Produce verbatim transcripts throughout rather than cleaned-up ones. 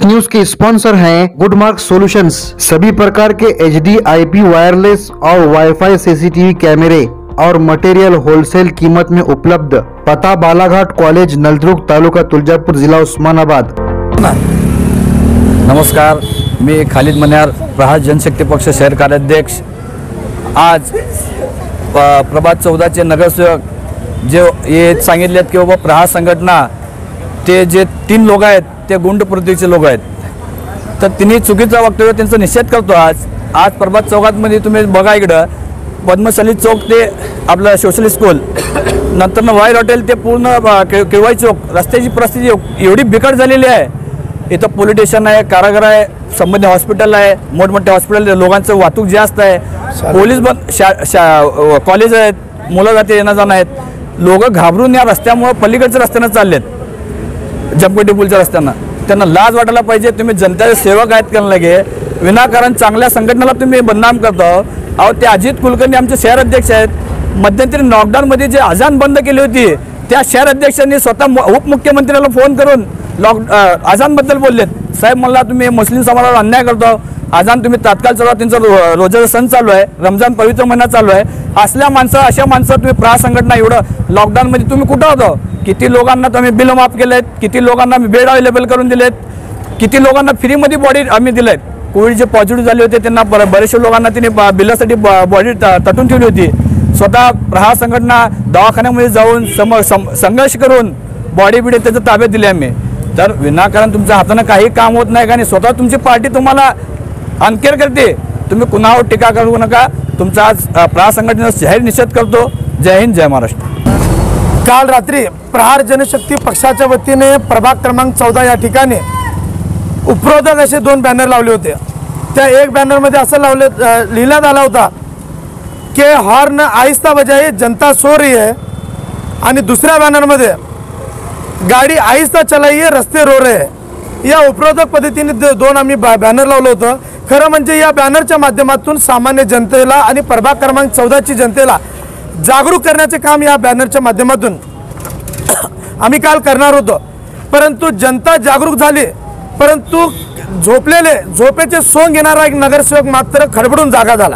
News के sponsor हैं गुडमार्क solutions. सभी प्रकार के H D I P wireless और वाईफाई सीसीटीवी कैमरे और मटेरियल होलसेल कीमत में उपलब्ध। पता बालाघाट कॉलेज, नलदुर्ग तालुका तुळजापूर, जिला उस्मानाबाद। नमस्कार, मी खालिद मन्यार, प्रहार जनशक्ती पक्ष शहर कार्याध्यक्ष। आज प्रभात चौदाचे नगरसेवक जे हे सांगितलेत की बाबा प्रहार संघटना ते जे तीन लोक आहेत ते गुंड प्रवृत्तीचे लोक आहेत, तर तिन्ही चुकीचं वक्तव्य त्यांचा निषेध करतो। आज आज प्रभात चौकातमध्ये तुम्ही बघा, इकडं पद्मशाली चौक ते आपलं सोशलिस्ट स्कूल, नंतर वायर हॉटेल ते पूर्ण किळवाई चौक, रस्त्याची परिस्थिती एवढी बिकट झालेली आहे। इथं पोलीस स्टेशन आहे, कारागार आहे, संबंधित हॉस्पिटल आहे, मोठमोठे हॉस्पिटल, लोकांचं वाहतूक जास्त आहे, पोलीस बंद, शा कॉलेज आहेत, मुलं जाते येणं जाणं आहेत, लोक घाबरून या रस्त्यामुळे पलीकडच्या रस्त्यानं चाललेत, जमकोटी पूलच्या रस्त्यानं। त्यांना लाज वाटायला पाहिजे। तुम्ही जनतेचे सेवक आहेत का लगे विनाकारण चांगल्या संघटनेला तुम्ही बदनाम करता। अहो, ते अजित कुलकर्णी आमचे शहर अध्यक्ष आहेत। मध्यंतरी लॉकडाऊनमध्ये जे अजान बंद केली होती त्या शहर अध्यक्षांनी स्वतः उपमुख्यमंत्र्याला फोन करून लॉक अजानबद्दल बोललेत। साहेब, मला तुम्ही मुस्लिम समाजावर अन्याय करतो, अजान तुम्ही तात्काळ चालवा, त्यांचा रोजाचा सण चालू आहे, रमजान पवित्र महिना चालू आहे। असल्या माणसं अशा माणसं तुम्ही प्रहार संघटना एवढं लॉकडाऊनमध्ये तुम्ही कुठं होतो? किती लोकांना तुम्ही बिल माफ केलेत, किती लोकांना बेड अवेलेबल करून दिलेत, किती लोकांना फ्रीमध्ये बॉडी आम्ही दिलेत। कोविड जे पॉझिटिव्ह झाले होते त्यांना बरेचशा लोकांना तिने बिलासाठी बॉडी तटून ठेवली होती। स्वतः प्रहार संघटना दवाखान्यामध्ये जाऊन संघर्ष करून बॉडी बिडी त्याच्या ताब्यात दिली आम्ही। तर विनाकारण तुमच्या हाताने काही काम होत नाही का? आणि स्वतः तुमची पार्टी तुम्हाला अनकेअर करते। तुम्ही कुणावर टीका करू नका। तुमचा आज प्रहार संघटनेचा जाहीर निषेध करतो। जय हिंद, जय महाराष्ट्र। काल रात्री प्रहार जनशक्ती पक्षाच्या वतीने प्रभाग क्रमांक चौदा या ठिकाणी उपरोधक असे दोन बॅनर लावले होते। त्या एक बॅनरमध्ये असं लावले लिहिण्यात आला होता की हॉर्न आहिस्ता बजाए, जनता सो रही है, आणि दुसऱ्या बॅनरमध्ये गाडी आहिस्ता चलाइए, रस्ते रो रहे हैं। या उपरोधक पद्धतीने दोन आम्ही बॅनर लावलं होतं। खरं म्हणजे या बॅनरच्या माध्यमातून सामान्य जनतेला आणि प्रभाग क्रमांक चौदाची जनतेला जागरूक करण्याचे काम या बॅनरच्या माध्यमातून आम्ही काल करणार होतो। परंतु जनता जागरूक झाली, परंतु झोपलेले झोपेचे सोंग घेणारा एक नगरसेवक मात्र खडबडून जागा झाला।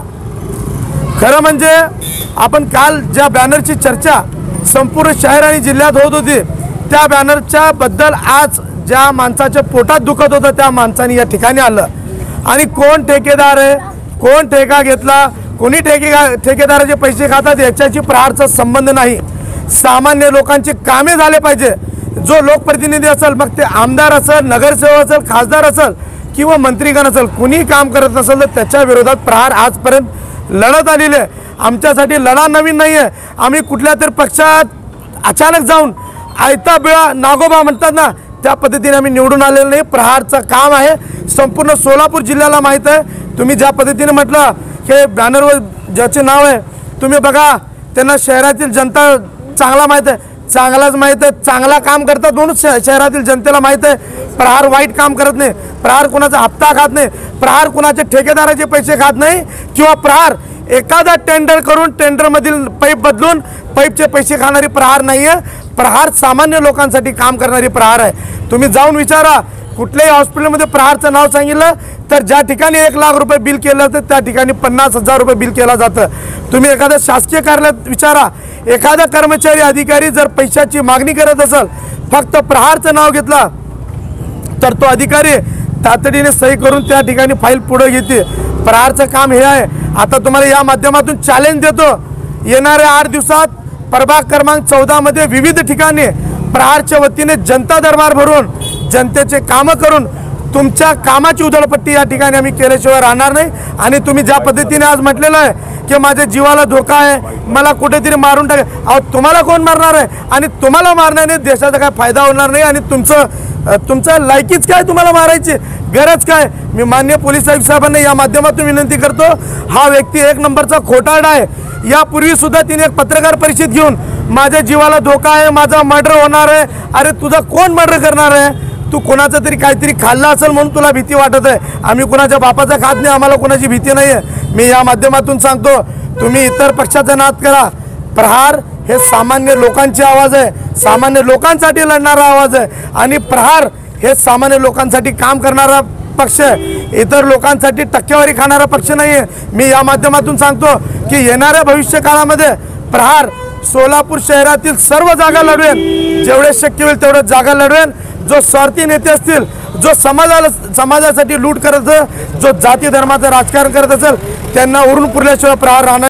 खरं म्हणजे आपण काल ज्या बॅनरची चर्चा संपूर्ण शहर आणि जिल्ह्यात होत होती, त्या बॅनरच्या बद्दल आज ज्या माणसाच्या पोटात दुखत होतं त्या माणसाने या ठिकाणी आलं। आणि कोण ठेकेदार आहे, कोण ठेका घेतला, कोणी ठेके ठेकेदाराचे पैसे खातात याच्याशी प्रहारचा संबंध नाही। सामान्य लोकांची कामे झाले पाहिजे। जो लोकप्रतिनिधी असेल, मग ते आमदार असेल, नगरसेवक असेल, खासदार असेल किंवा मंत्रीगण असेल, कुणी काम करत नसेल तर त्याच्या विरोधात प्रहार आजपर्यंत लढत आलेली आहे। आमच्यासाठी लढा नवीन नाही आहे। आम्ही कुठल्या तरी पक्षात अचानक जाऊन आयता बिळा नागोबा म्हणतात ना, त्या पद्धतीने आम्ही निवडून आलेलो नाही। प्रहारचं काम आहे, संपूर्ण सोलापूर जिल्ह्याला माहीत आहे। तुम्ही ज्या पद्धतीने म्हटलं की बॅनरवर ज्याचे नाव आहे, तुम्ही बघा, त्यांना शहरातील जनता चांगला माहीत आहे, चांगलाच माहीत आहे, चांगला काम करतात म्हणून शहरातील जनतेला माहीत आहे। प्रहार वाईट काम करत नाही, प्रहार कुणाचा हप्ता खात नाही, प्रहार कुणाचे ठेकेदाराचे पैसे खात नाही, किंवा प्रहार एखादा टेंडर करून टेंडरमधील पाईप बदलून पाईपचे पैसे खाणारी प्रहार नाही आहे। प्रहार सामान्य लोकांसाठी काम करणारी प्रहार आहे। तुम्ही जाऊन विचारा, कुठल्याही हॉस्पिटलमध्ये प्रहारचं नाव सांगितलं तर ज्या ठिकाणी एक लाख रुपये बिल केलं जातं त्या ठिकाणी पन्नास हजार रुपये बिल केलं जातं। तुम्ही एखाद्या शासकीय कार्यालयात विचारा, एखादा कर्मचारी अधिकारी जर पैशाची मागणी करत असेल, फक्त प्रहारचं नाव घेतलं तर तो अधिकारी तातडीने सही करून त्या ठिकाणी फाईल पुढे घेते। प्रहारचं काम हे आहे। आता तुम्हाला या माध्यमातून चॅलेंज देतो, येणाऱ्या आठ दिवसात प्रभाग क्रमांक चौदा मध्ये विविध ठिकाणी प्रहारच्या वतीने जनता दरबार भरून जनतेचे कामं करून तुमच्या कामाची उधळपट्टी या ठिकाणी आम्ही केल्याशिवाय राहणार नाही। आणि तुम्ही ज्या पद्धतीने आज म्हटलेलं आहे की माझ्या जीवाला धोका आहे, मला कुठेतरी मारून टाका, अहो तुम्हाला कोण मारणार आहे? आणि तुम्हाला मारण्याने देशाचा काय फायदा होणार नाही। आणि तुमचं तुमचं लायकीच काय, तुम्हाला मारायची गरज काय? मी माननीय पोलीस आयुक्त साहेबांना या माध्यमातून विनंती करतो, हा व्यक्ती एक नंबरचा खोटारडा आहे। यापूर्वी सुद्धा तिने एक पत्रकार परिषद घेऊन माझ्या जीवाला धोका आहे, माझा मर्डर होणार आहे, अरे तुझा कोण मर्डर करणार आहे? तू कोणाचं तरी काहीतरी खाल्लं असेल म्हणून तुला भीती वाटत आहे। आम्ही कुणाच्या बापाचा खात नाही, आम्हाला कोणाची भीती नाही आहे। मी या माध्यमातून सांगतो, तुम्ही इतर पक्षाचा नाद करा, प्रहार हे सामान्य लोकांची आवाज आहे, सामान्य लोकांसाठी लढणारा आवाज आहे। आणि प्रहार हे सामान्य लोकांसाठी काम करणारा पक्ष आहे, इतर लोकांसाठी टक्केवारी खाणारा पक्ष नाही आहे। मी या माध्यमातून सांगतो की येणाऱ्या भविष्य काळामध्ये प्रहार सोलापूर शहरातील सर्व जागा लढवेन, जेवढे शक्य होईल तेवढे जागा लढवेन। जो स्वार्थी नेते असतील, जो समाजाला समाजासाठी लूट करत, जो जाती धर्माचं राजकारण करत असेल, त्यांना उरून पुरल्याशिवाय प्रहार राहणार